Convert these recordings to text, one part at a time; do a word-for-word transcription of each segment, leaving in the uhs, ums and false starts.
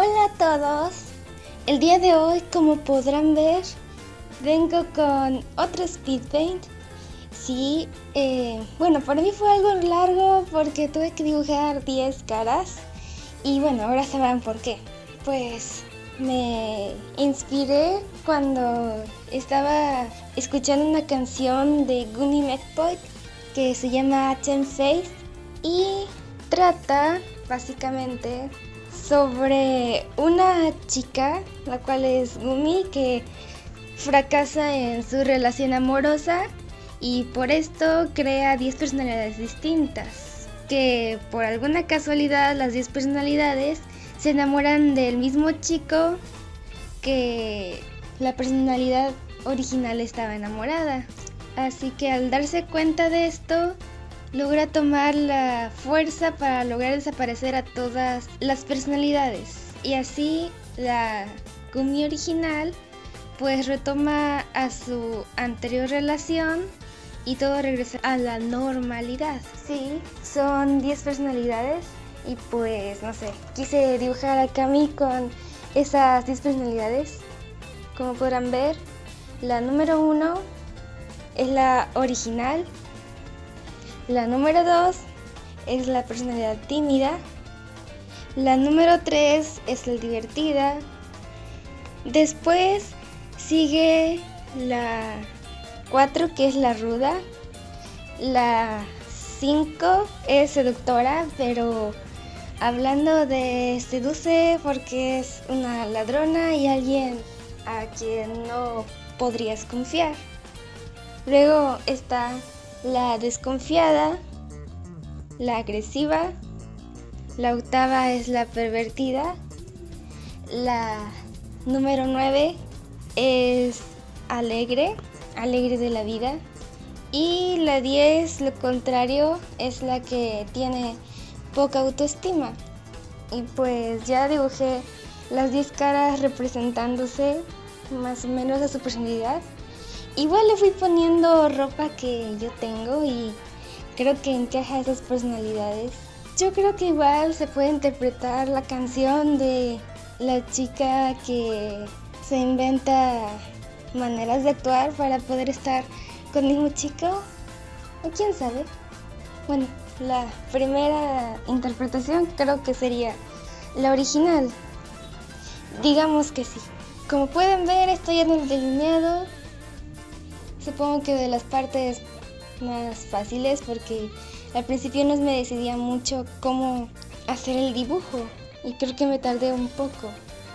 Hola a todos, el día de hoy, como podrán ver, vengo con otro speed paint. Sí, eh, bueno, para mí fue algo largo porque tuve que dibujar diez caras y bueno, ahora sabrán por qué. Pues me inspiré cuando estaba escuchando una canción de Gunny McPoy que se llama Ten Face y trata básicamente sobre una chica, la cual es Gumi, que fracasa en su relación amorosa y por esto crea diez personalidades distintas, que por alguna casualidad las diez personalidades se enamoran del mismo chico que la personalidad original estaba enamorada. Así que al darse cuenta de esto, logra tomar la fuerza para lograr desaparecer a todas las personalidades. Y así la Gumi original pues retoma a su anterior relación y todo regresa a la normalidad. Sí, son diez personalidades y pues no sé, quise dibujar a Cami con esas diez personalidades. Como podrán ver, la número uno es la original. La número dos es la personalidad tímida. La número tres es la divertida. Después sigue la cuatro, que es la ruda. La cinco es seductora, pero hablando de seduce porque es una ladrona y alguien a quien no podrías confiar. Luego está la desconfiada, la agresiva, la octava es la pervertida, la número nueve es alegre, alegre de la vida, y la diez, lo contrario, es la que tiene poca autoestima. Y pues ya dibujé las diez caras representándose más o menos a su personalidad. Igual le fui poniendo ropa que yo tengo y creo que encaja a esas personalidades. Yo creo que igual se puede interpretar la canción de la chica que se inventa maneras de actuar para poder estar con el mismo chico. ¿O quién sabe? Bueno, la primera interpretación creo que sería la original. Digamos que sí. Como pueden ver, estoy en el delineado. Supongo que de las partes más fáciles porque al principio no me decidía mucho cómo hacer el dibujo y creo que me tardé un poco.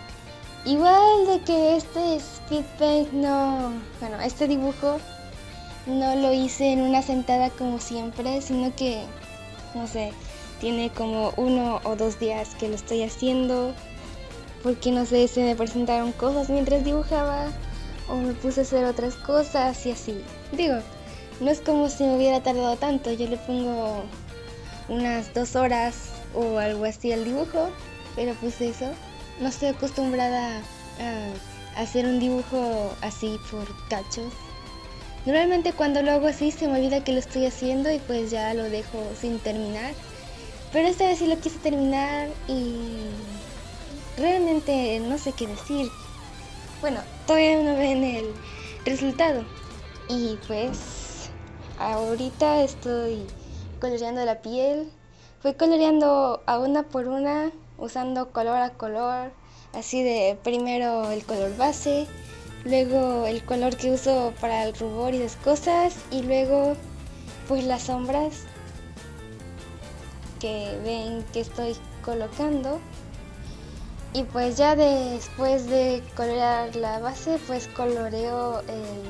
Igual de que este speed paint no, bueno, este dibujo no lo hice en una sentada como siempre, sino que, no sé, tiene como uno o dos días que lo estoy haciendo porque no sé, se me presentaron cosas mientras dibujaba o me puse a hacer otras cosas y así. Digo, no es como si me hubiera tardado tanto, yo le pongo unas dos horas o algo así al dibujo, pero pues eso, no estoy acostumbrada a hacer un dibujo así por cachos. Normalmente cuando lo hago así se me olvida que lo estoy haciendo y pues ya lo dejo sin terminar, pero esta vez sí lo quise terminar y realmente no sé qué decir. Bueno, todavía no ven el resultado. Y pues ahorita estoy coloreando la piel. Fui coloreando a una por una, usando color a color. Así de primero el color base, luego el color que uso para el rubor y las cosas, y luego pues las sombras que ven que estoy colocando. Y pues ya después de colorear la base, pues coloreo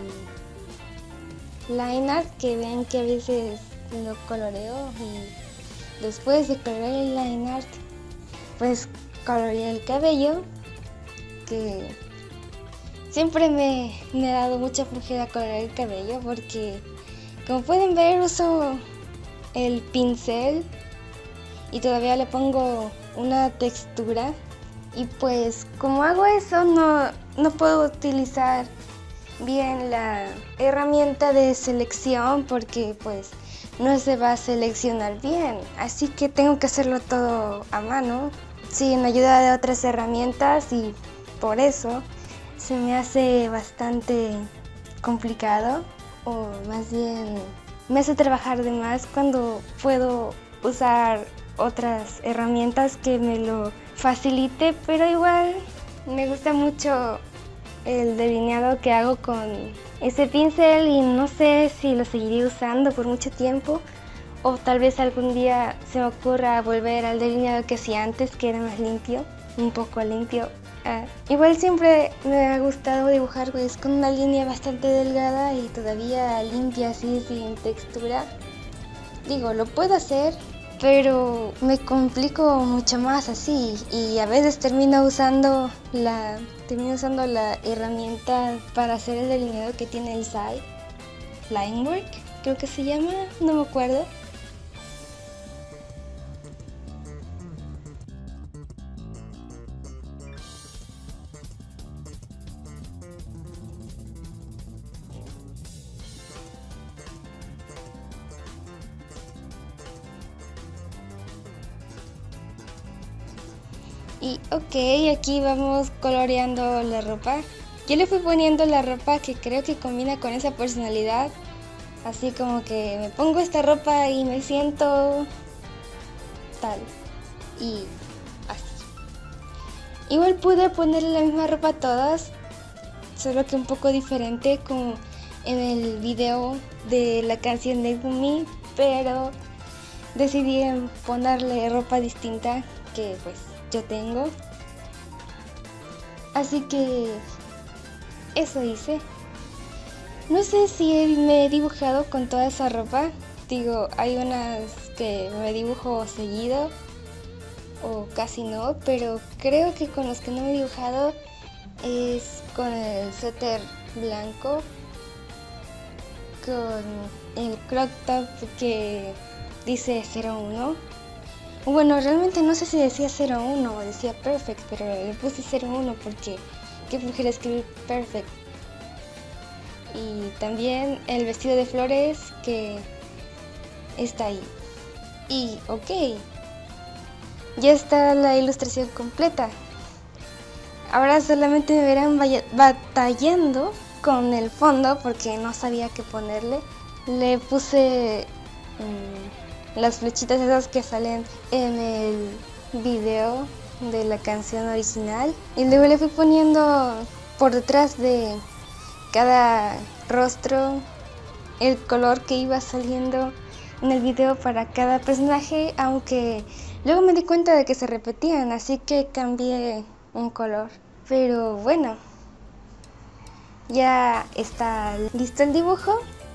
el line art, que ven que a veces lo coloreo, y después de colorear el line art, pues coloreé el cabello, que siempre me, me ha dado mucha flojera colorear el cabello porque como pueden ver uso el pincel y todavía le pongo una textura. Y pues como hago eso no, no puedo utilizar bien la herramienta de selección porque pues no se va a seleccionar bien. Así que tengo que hacerlo todo a mano. sin ayuda de otras herramientas, y por eso se me hace bastante complicado, o más bien me hace trabajar de más cuando puedo usar otras herramientas que me lo facilite, pero igual me gusta mucho el delineado que hago con ese pincel y no sé si lo seguiré usando por mucho tiempo, o tal vez algún día se me ocurra volver al delineado que hacía antes, que era más limpio, un poco limpio. Ah, igual siempre me ha gustado dibujar pues con una línea bastante delgada y todavía limpia, así sin textura. Digo, lo puedo hacer, pero me complico mucho más así, y a veces termino usando la termino usando la herramienta para hacer el delineado que tiene el S A I, Linework, creo que se llama, no me acuerdo. Y ok, aquí vamos coloreando la ropa. Yo le fui poniendo la ropa que creo que combina con esa personalidad. Así como que me pongo esta ropa y me siento tal. Y así. Igual pude ponerle la misma ropa a todas, solo que un poco diferente, como en el video de la canción de Gumi, pero decidí ponerle ropa distinta que pues yo tengo. Así que eso hice. No sé si me he dibujado con toda esa ropa. Digo, hay unas que me dibujo seguido o casi no, pero creo que con los que no me he dibujado es con el suéter blanco, con el crop top que dice cero uno. Bueno, realmente no sé si decía cero uno o decía perfect, pero le puse cero uno porque qué flojera escribir perfect. Y también el vestido de flores que está ahí. Y ok, ya está la ilustración completa. Ahora solamente me verán batallando con el fondo porque no sabía qué ponerle. Le puse mmm, las flechitas esas que salen en el video de la canción original, y luego le fui poniendo por detrás de cada rostro el color que iba saliendo en el video para cada personaje, aunque luego me di cuenta de que se repetían, así que cambié un color. Pero bueno, ya está listo el dibujo.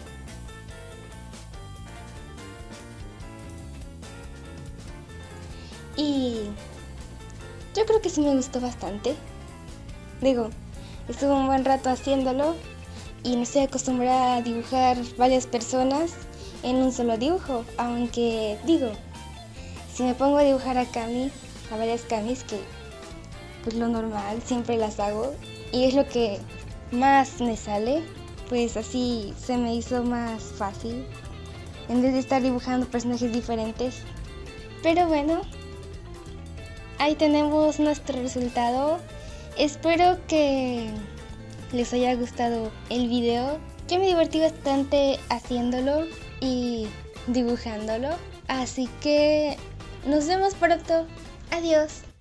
Y yo creo que sí me gustó bastante. Digo, estuve un buen rato haciéndolo y no estoy acostumbrada a dibujar varias personas en un solo dibujo, aunque digo, si me pongo a dibujar a Cami, a varias Camis, que pues lo normal, siempre las hago y es lo que más me sale, pues así se me hizo más fácil en vez de estar dibujando personajes diferentes. Pero bueno, ahí tenemos nuestro resultado. Espero que les haya gustado el video. Yo me divertí bastante haciéndolo y dibujándolo. Así que nos vemos pronto. Adiós.